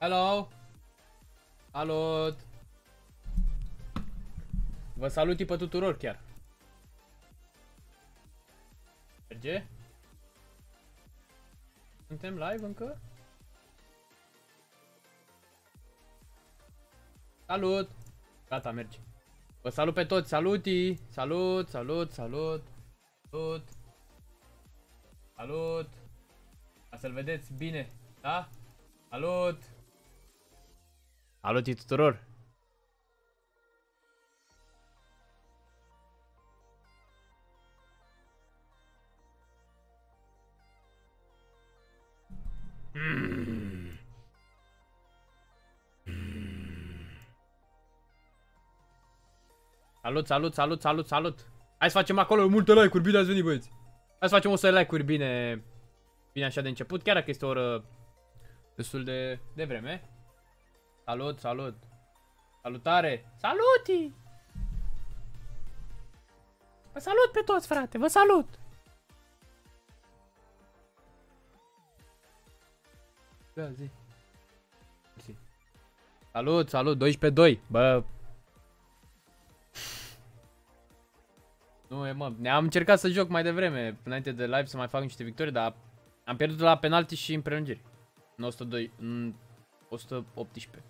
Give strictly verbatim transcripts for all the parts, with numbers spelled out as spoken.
Hello! Salut! Vă salut pe tuturor chiar. Merge? Suntem live încă? Salut! Gata, merge. Vă salut pe toți, salutii! Salut, salut, salut! Salut! Salut! Ca să-l vedeți bine, da? Salut! Salut tuturor! Mm. Mm. Salut, salut, salut, salut, salut! Hai să facem acolo multe like-uri, bine ați venit, băieți! Hai să facem o să like-uri bine, bine așa de început, chiar dacă este o oră destul de, de vreme. Salut, salut! Salutare! Saluti! Vă salut pe toți, frate, vă salut! Da, zi. zi. Salut, salut, doisprezece doi, bă. Nu e, mă, ne-am încercat să joc mai devreme, înainte de live, să mai fac niște victorii, dar am pierdut la penalti și în prelungiri. În o sută doi, în o sută optsprezece.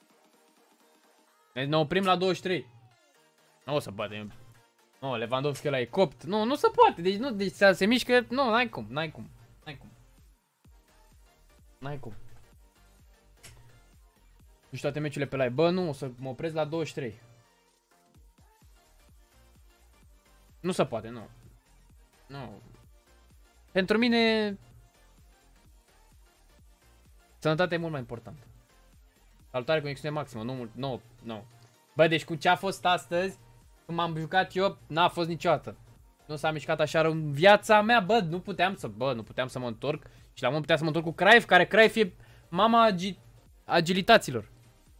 Ne oprim la douăzeci și trei. Nu o să poate. Nu, Lewandowski ăla e copt. Nu, nu se poate. Deci nu, deci se mișcă, nu, n-ai cum, n-ai cum. N-ai cum. N-ai cum. Nu știu toate meciurile pe live. Bă, nu, o să mă opresc la douăzeci și trei. Nu se poate, nu. Nu. Pentru mine sănătatea e mult mai importantă. Salutare, conexiune maximă, nu, nu, nu. Bă, deci cu ce a fost astăzi, când m-am jucat eu, n-a fost niciodată. Nu s-a mișcat așa rău în viața mea, bă, nu puteam să, bă, nu puteam să mă întorc. Și la un moment puteam să mă întorc cu Cruyff, care Cruyff e mama agi agilităților.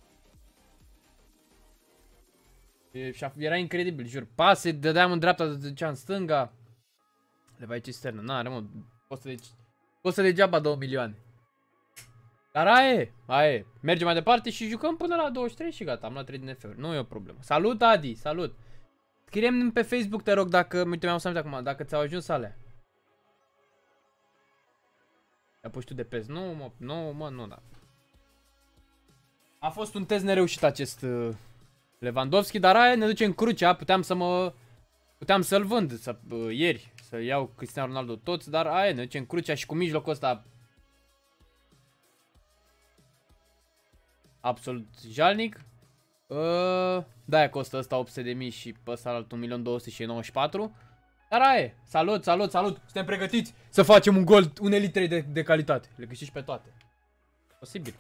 E, era incredibil, jur. Pase, dădeam în dreapta, dădeam în stânga. Le vai cisternă, n-are, mă, costă, de, costă degeaba două milioane. Dar aia e, aia e. Mergem mai departe și jucăm până la douăzeci și trei și gata, am luat trei din F uri. Nu e o problemă. Salut, Adi, salut. Scrie-mi pe Facebook, te rog, dacă, uite, mi-am să acum, dacă ți-au ajuns alea. Te-a pus tu de pes. Nu, mă, nu, mă, nu, da. A fost un test nereușit acest uh, Lewandowski, dar aia ne duce în crucea, puteam să mă... Puteam să-l vând să, uh, ieri, să iau Cristiano Ronaldo toți, dar aia ne duce în crucea și cu mijlocul ăsta absolut jalnic. Uh, da, costă ăsta opt sute de mii și pe ăsta altul un milion două sute nouăzeci și patru. Dar aia e. Salut, salut, salut. Suntem pregătiți să facem un gol, un Elite trei de, de calitate. Le câștigi pe toate. Posibil.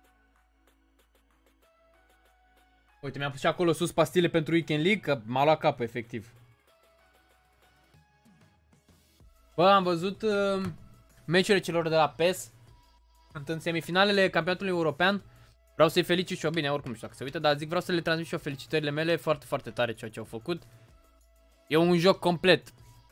Uite, mi-am pus și acolo sus pastile pentru Weekend League, că m-a luat capul, efectiv. Bă, am văzut uh, meciurile celor de la P E S. Sunt în semifinalele campionatului european. Vreau să-i felicit și eu, bine, oricum nu știu dacă se uită, dar zic, vreau să le transmit și eu felicitările mele, foarte, foarte tare ceea ce au făcut. E un joc complet.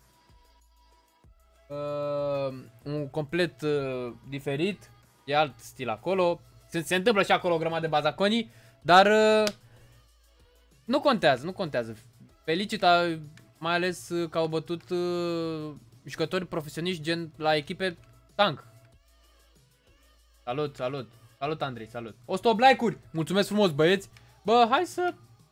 Uh, un complet uh, diferit, e alt stil acolo. Se, se întâmplă și acolo o grămadă de bazaconii, dar uh, nu contează, nu contează. Felicita, mai ales uh, că au bătut uh, jucători profesioniști gen la echipe tank. Salut, salut. Salut, Andrei, salut. o sută opt like-uri. Mulțumesc frumos, băieți. Bă, hai să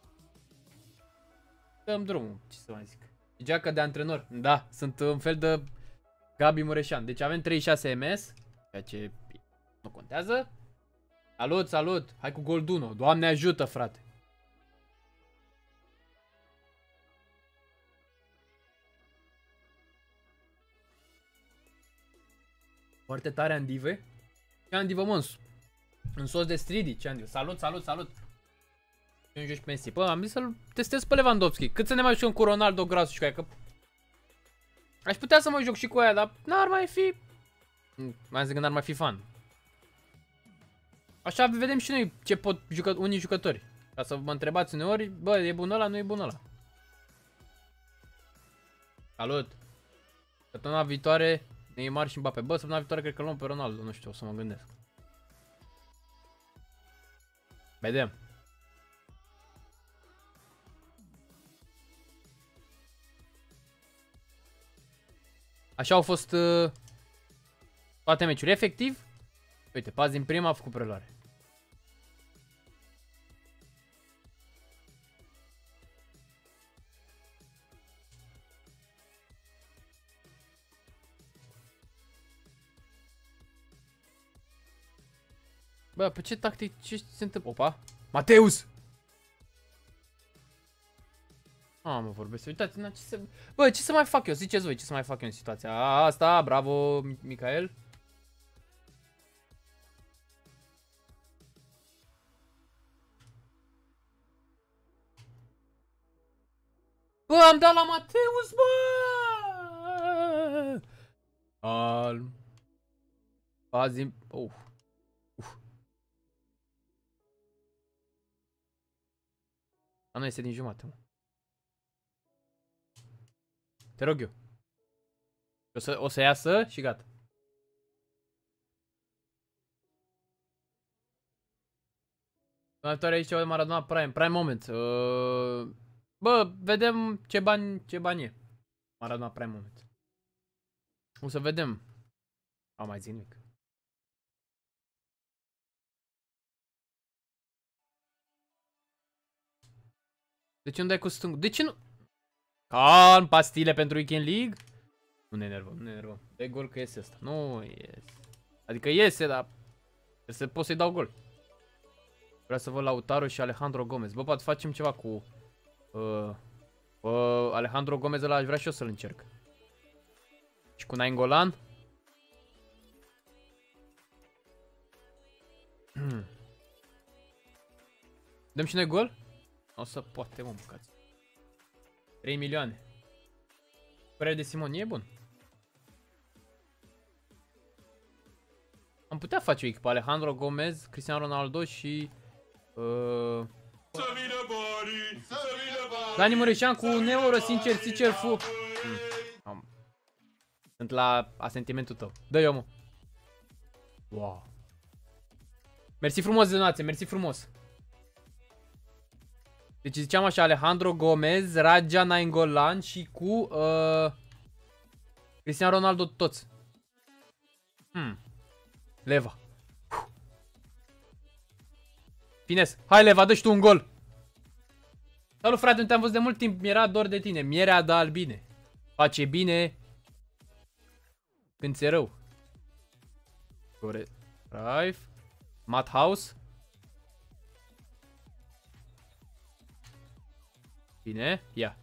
dăm drumul. Ce să mai zic? Geacă de antrenor. Da, sunt un fel de Gabi Mureșan. Deci avem treizeci și șase M S, ceea ce nu contează. Salut, salut. Hai cu Golduno. Doamne ajută, frate. Foarte tare, Andive. Ce Andivă, mă, în sos de Stridi, ce Andive. Salut, salut, salut. Nu joci Messi. Bă, am zis să-l testez pe Lewandowski. Cât să ne mai jucăm cu Ronaldo, Grasu și cu aia, că aș putea să mă joc și cu aia, dar n-ar mai fi... Mai zic că n-ar mai fi fan. Așa vedem și noi ce pot jucă unii jucători. Ca să vă întrebați uneori, bă, e bun ăla, nu e bun ăla. Salut. Săptămâna viitoare Neymar și Mbappé. Bă, săptămâna viitoare cred că luăm pe Ronaldo, nu știu, o să mă gândesc. Vedem. Așa au fost uh, toate meciurile. Efectiv, uite, pas din prima a făcut preluare. Bă, pe ce tactic, ce se întâmplă? Opa! Mateus! Ah, mă vorbesc, uitați, na, ce să... Bă, ce să mai fac eu? Ziceți voi ce să mai fac eu în situația asta? Bravo, Michael. Bă, am dat la Mateus, bă! Calm. Pazim... Uf. Uf. Dar nu este din jumate, mă. Te rog eu. O să, o să iasă și gata. Mai viitoare aici ceva de Maradona Prime. Prime Moment. Uh, bă, vedem ce bani, ce bani e. Maradona Prime Moment. O să vedem. Am mai zis nimic. De ce nu dai cu stângul? De ce nu? Calm, pastile pentru Weekend League. Nu ne enervăm, nu ne enervăm. De gol că iese asta. Nu iese. Adică iese, dar trebuie să pot să-i dau gol. Vreau să văd Lautaro și Alejandro Gomez. Bă, poate facem ceva cu uh, uh, Alejandro Gomez ăla, aș vrea și eu să-l încerc. Și cu Nainggolan. Dăm și noi gol? O să poate, mă, bucați. trei milioane. Părerea de Simon e bun. Am putea face o echipă. Alejandro Gomez, Cristiano Ronaldo și uh... Dani Mureșan cu un euro, sincer, sincer, fu. Mm. Sunt la asentimentul tău. Dă-i, omul. Wow. Mersi frumos de donație, mersi frumos. Deci ziceam așa, Alejandro Gomez, Raja Nainggolan și cu uh, Cristiano Ronaldo toți. Hmm. Leva. Uf. Fines. Hai Leva, dă-și tu un gol. Salut frate, nu te-am văzut de mult timp, mi-era dor de tine. Mierea da albine. Face bine când ți-e rău. Corect. Drive. Madhouse. Bine, ia.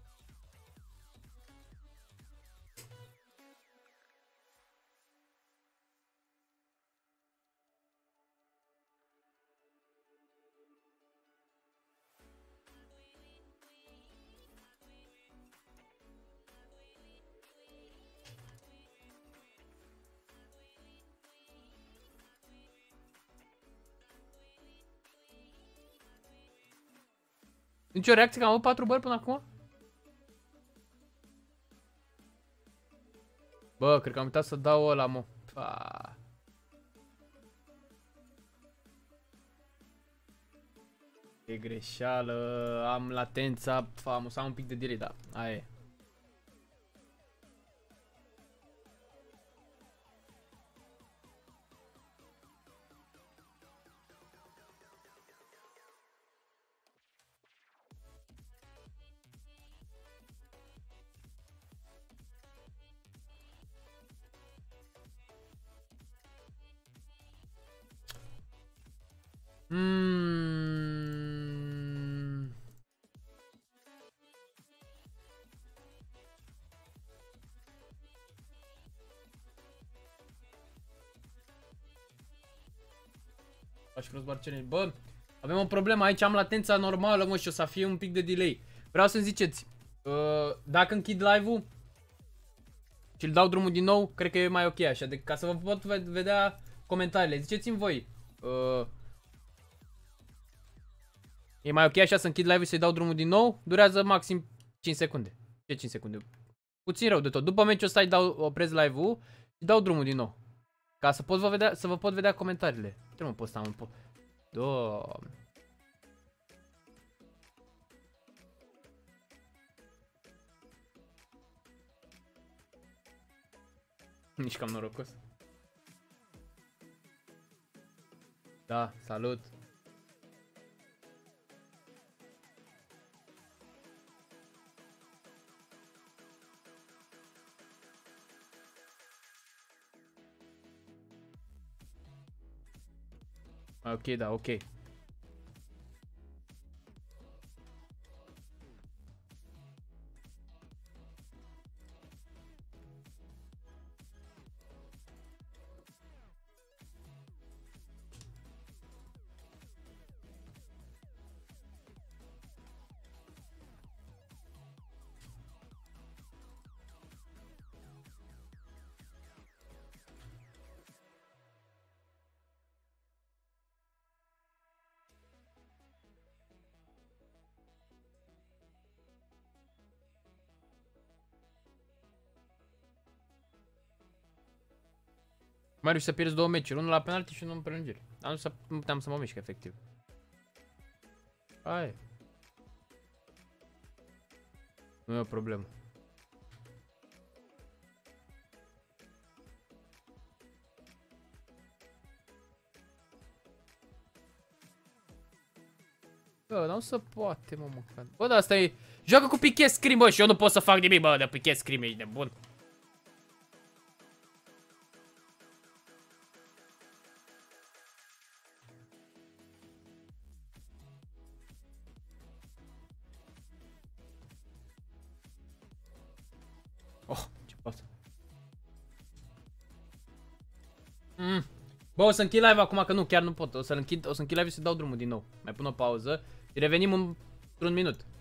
Nici o reacție că am avut patru bări până acum? Bă, cred că am uitat să dau ăla, mă. Pa. E greșeală, am latența, am să am un pic de delay, da, aia e. Mm. Faci frumos Barcelona. Bă, avem o problemă aici, am latența normală, mă, și o să fie un pic de delay. Vreau să-mi ziceți, uh, dacă închid live-ul și îl dau drumul din nou, cred că e mai ok așa, de, ca să vă pot vedea comentariile. Ziceți-mi voi. Uh, E mai ok așa să închid live-ul și să-i dau drumul din nou? Durează maxim cinci secunde. Ce cinci secunde? Puțin rău de tot. După meciul ăsta îi dau, opresc live-ul și dau drumul din nou. Ca să, pot vă vedea, să vă pot vedea comentariile. Trebuie mă pot sta un po... Doamne. Nici cam norocos. Da, salut. Ok, da, ok. Marius să pierzi două meciuri, unul la penalti și unul în prelungiri. Dar nu, să, nu puteam să mă mișc efectiv. Hai. Nu e o problemă. Bă, dar nu se poate, mă, măcar. Bă, dar asta e... Joacă cu pichet screen, bă, și eu nu pot să fac nimic, bă, de pichet screen, ești nebun. Oh, ce pasă. Mm. Bă, o să închid live acum, că nu, chiar nu pot. O să închid, o să închid live și să dau drumul din nou. Mai pun o pauză și revenim într-un minut.